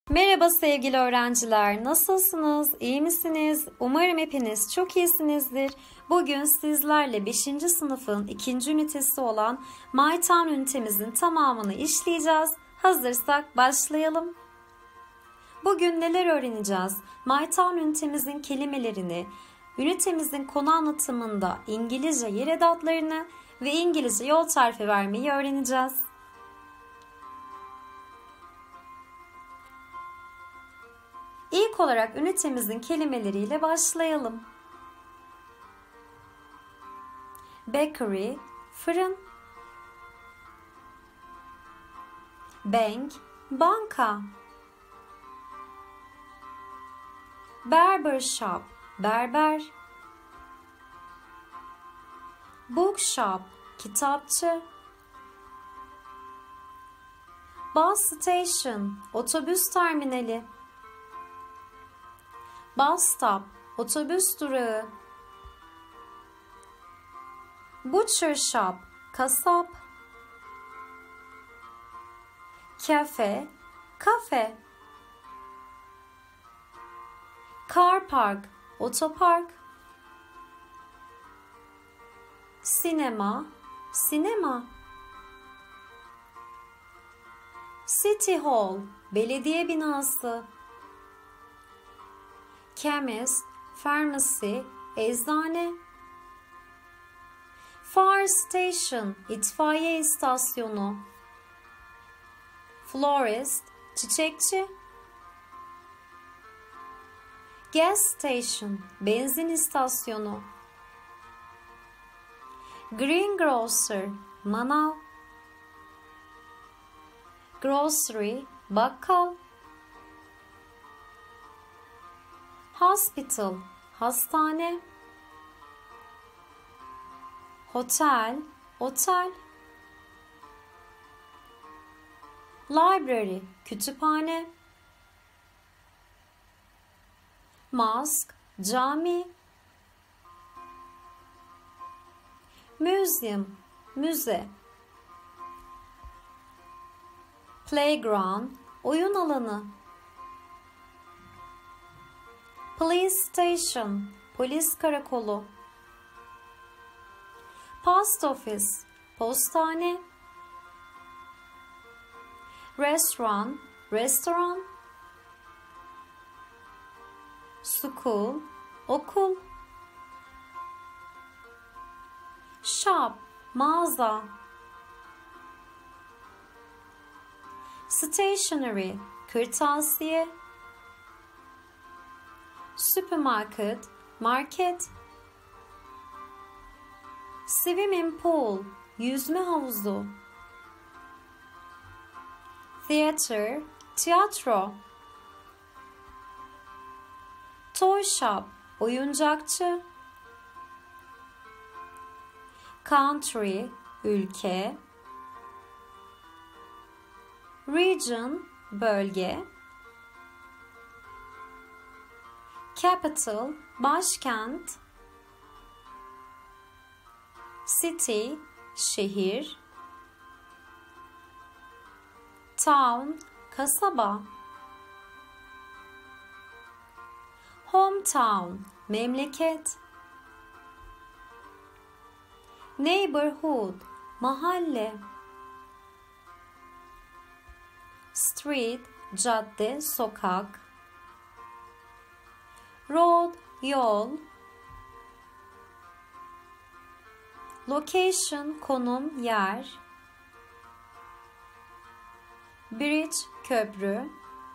Merhaba sevgili öğrenciler, nasılsınız, iyi misiniz? Umarım hepiniz çok iyisinizdir. Bugün sizlerle 5. sınıfın 2. ünitesi olan My Town ünitemizin tamamını işleyeceğiz. Hazırsak başlayalım. Bugün neler öğreneceğiz? My Town ünitemizin kelimelerini, ünitemizin konu anlatımında İngilizce yer edatlarını ve İngilizce yol tarifi vermeyi öğreneceğiz. İlk olarak ünitemizin kelimeleriyle başlayalım. Bakery, fırın. Bank, banka. Barbershop, berber. Bookshop, kitapçı. Bus station, otobüs terminali. Bus stop, otobüs durağı. Butcher shop, kasap. Cafe, kafe. Car park, otopark. Sinema, sinema. City Hall, belediye binası. Chemist, pharmacy, eczane. Fire station, itfaiye istasyonu. Florist, çiçekçi. Gas station, benzin istasyonu. Greengrocer, manav. Grocery, bakkal. Hospital, hastane. Hotel, otel. Library, kütüphane. Mosque, cami. Museum, müze. Playground, oyun alanı. Police station, polis karakolu. Post office, postane. Restaurant, restoran. School, okul. Shop, mağaza. Stationery, kırtasiye. Supermarket, market. Swimming pool, yüzme havuzu. Theater, tiyatro. Toy shop, oyuncakçı. Country, ülke. Region, bölge. Capital, başkent. City, şehir. Town, kasaba. Hometown, memleket. Neighborhood, mahalle. Street, cadde, sokak. Road, yol. Location, konum, yer. Bridge, köprü.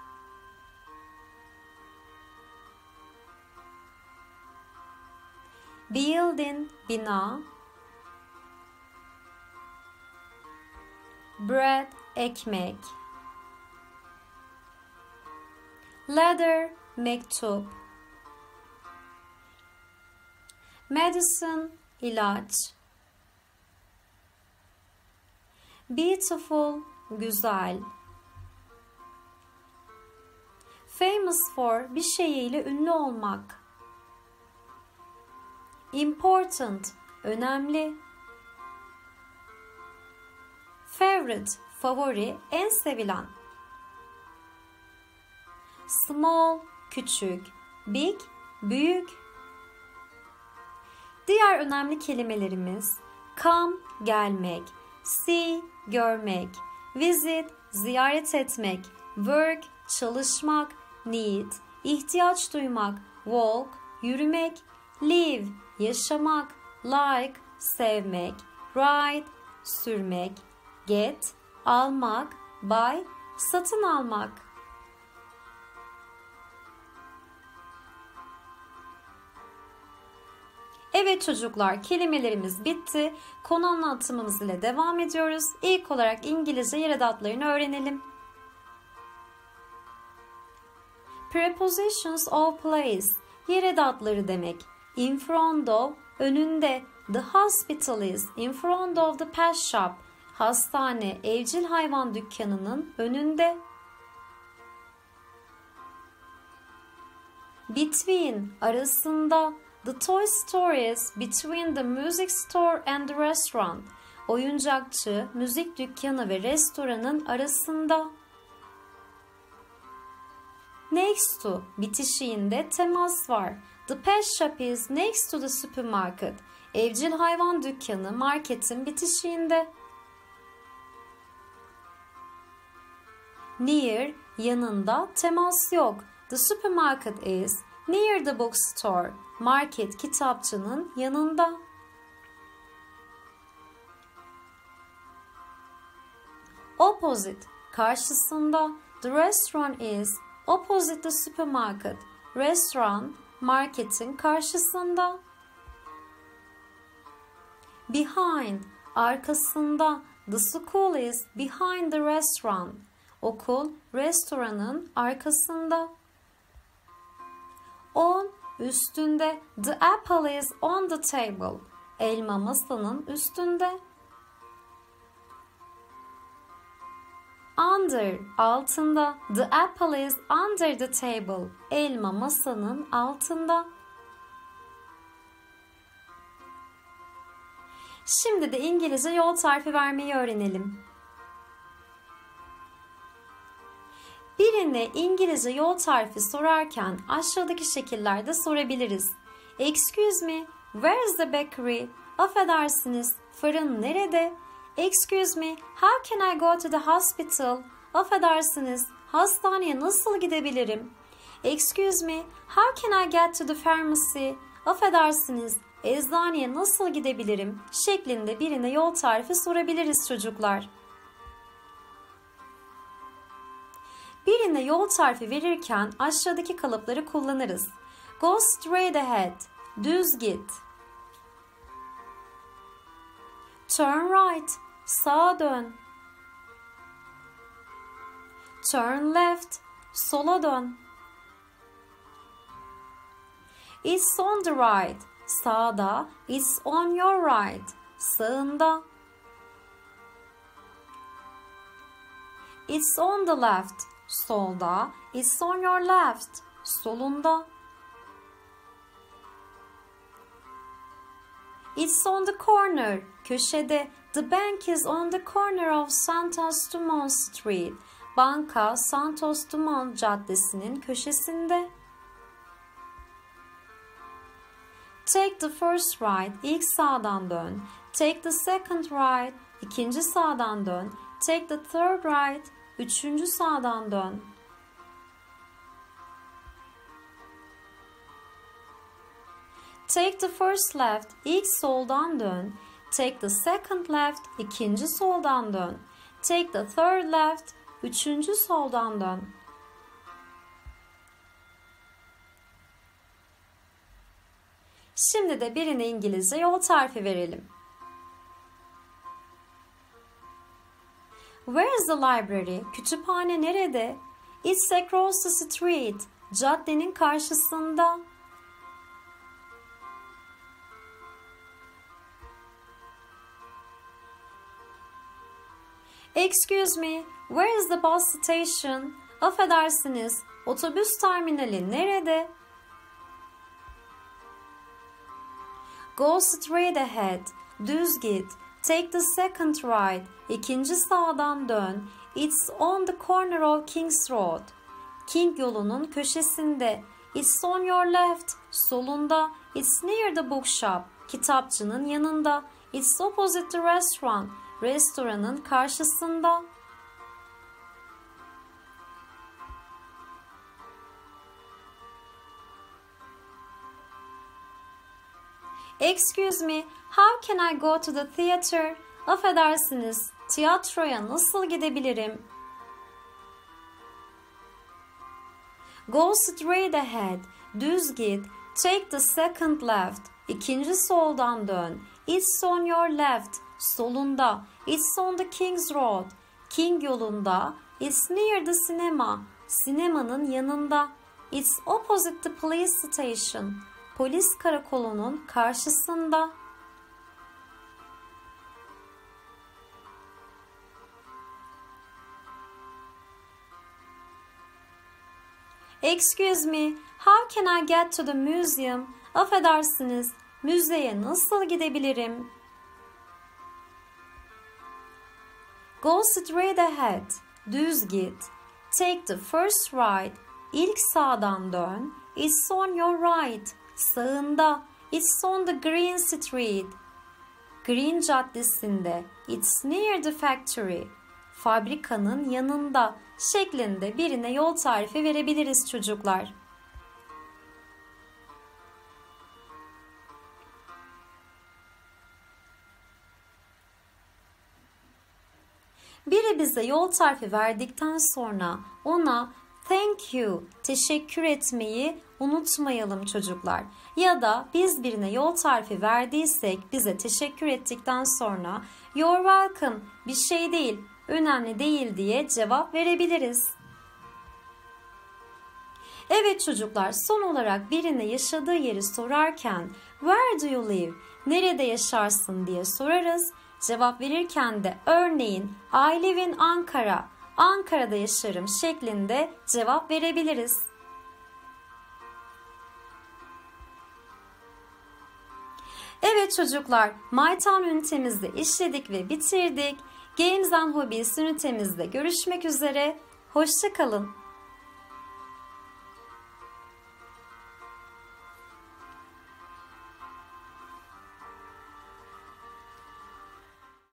Building, bina. Bread, ekmek. Letter, mektup. Medicine, ilaç. Beautiful, güzel. Famous for, bir şeyiyle ünlü olmak. Important, önemli. Favorite, favori, en sevilen. small, küçük, big, büyük. Diğer önemli kelimelerimiz come, gelmek, see, görmek, visit, ziyaret etmek, work, çalışmak, need, ihtiyaç duymak, walk, yürümek, live, yaşamak, like, sevmek, ride, sürmek, get, almak, buy, satın almak. Evet çocuklar, kelimelerimiz bitti. Konu anlatımımız ile devam ediyoruz. İlk olarak İngilizce yer edatlarını öğrenelim. Prepositions of place, yer edatları demek. In front of, önünde. The hospital is in front of the pet shop. Hastane, evcil hayvan dükkanının önünde. Between, arasında. The toy store is between the music store and the restaurant. Oyuncakçı, müzik dükkanı ve restoranın arasında. Next to, bitişiğinde temas var. The pet shop is next to the supermarket. Evcil hayvan dükkanı marketin bitişiğinde. Near, yanında, temas yok. The supermarket is near the bookstore. Market, kitapçının yanında. Opposite, karşısında. The restaurant is opposite the supermarket. Restoran, marketin karşısında. Behind, arkasında. The school is behind the restaurant. Okul, restoranın arkasında. On, üstünde. The apple is on the table. Elma masanın üstünde. Under, altında. The apple is under the table. Elma masanın altında. Şimdi de İngilizce yol tarifi vermeyi öğrenelim. Birine İngilizce yol tarifi sorarken aşağıdaki şekillerde sorabiliriz. Excuse me, where is the bakery? Affedersiniz, fırın nerede? Excuse me, how can I go to the hospital? Affedersiniz, hastaneye nasıl gidebilirim? Excuse me, how can I get to the pharmacy? Affedersiniz, eczaneye nasıl gidebilirim? Şeklinde birine yol tarifi sorabiliriz çocuklar. Birine yol tarifi verirken aşağıdaki kalıpları kullanırız. Go straight ahead, düz git. Turn right, sağa dön. Turn left, sola dön. It's on the right, sağda. It's on your right, sağında. It's on the left, solda. It's on your left, solunda. It's on the corner, köşede. The bank is on the corner of Santos Dumont Street. Banka Santos Dumont Caddesi'nin köşesinde. Take the first right, ilk sağdan dön. Take the second right, ikinci sağdan dön. Take the third right, üçüncü sağdan dön. Take the first left, ilk soldan dön. Take the second left, ikinci soldan dön. Take the third left, üçüncü soldan dön. Şimdi de birine İngilizce yol tarifi verelim. Where is the library? Kütüphane nerede? It's across the street. Caddenin karşısında. Excuse me, where is the bus station? Affedersiniz, otobüs terminali nerede? Go straight ahead, düz git. Take the second right, ikinci sağdan dön. It's on the corner of King's Road. King yolunun köşesinde. It's on your left, solunda. It's near the bookshop, kitapçının yanında. It's opposite the restaurant, restoranın karşısında. Excuse me, how can I go to the theater? Affedersiniz, tiyatroya nasıl gidebilirim? Go straight ahead, düz git. Take the second left, ikinci soldan dön. It's on your left, solunda. It's on the King's Road, King yolunda. It's near the cinema, sinemanın yanında. It's opposite the police station, polis karakolunun karşısında. Excuse me, how can I get to the museum? Affedersiniz, müzeye nasıl gidebilirim? Go straight ahead, düz git. Take the first right, ilk sağdan dön. It's on your right, sağında. It's on the Green Street, Green Caddesi'nde. It's near the factory, fabrikanın yanında şeklinde birine yol tarifi verebiliriz çocuklar. Biri bize yol tarifi verdikten sonra ona thank you, teşekkür etmeyi unutmayalım çocuklar. Ya da biz birine yol tarifi verdiysek bize teşekkür ettikten sonra you're welcome, bir şey değil, önemli değil diye cevap verebiliriz. Evet çocuklar, son olarak birine yaşadığı yeri sorarken where do you live, nerede yaşarsın diye sorarız. Cevap verirken de örneğin I live in Ankara, Ankara'da yaşarım şeklinde cevap verebiliriz. Evet çocuklar, My Town ünitemizde işledik ve bitirdik. Games and Hobbies ünitemizde görüşmek üzere. Hoşça kalın.